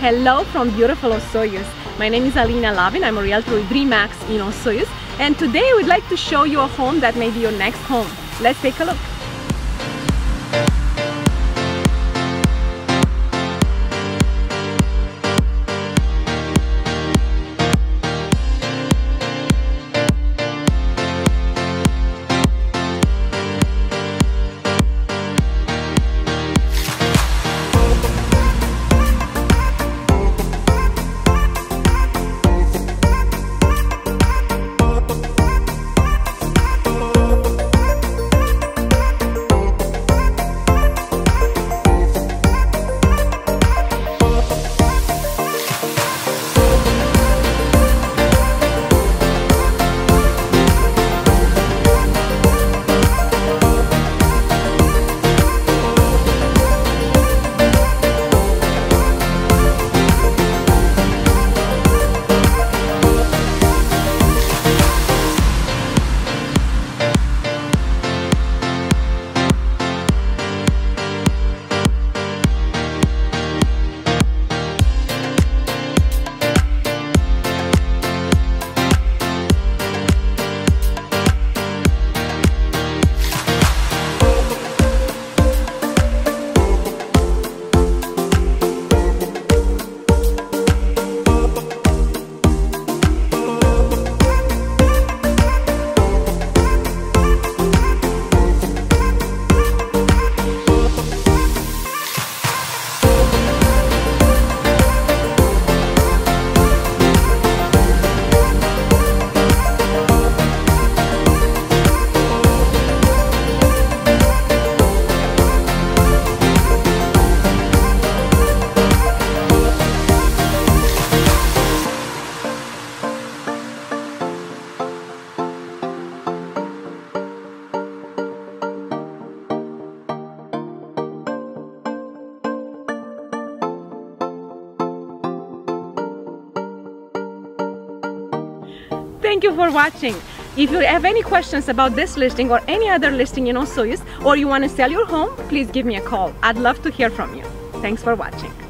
Hello from beautiful Osoyoos. My name is Alina Lavin. I'm a realtor with RE/MAX in Osoyoos, and today we'd like to show you a home that may be your next home. Let's take a look. Thank you for watching. If you have any questions about this listing or any other listing in Osoyoos, or you want to sell your home, please give me a call. I'd love to hear from you. Thanks for watching.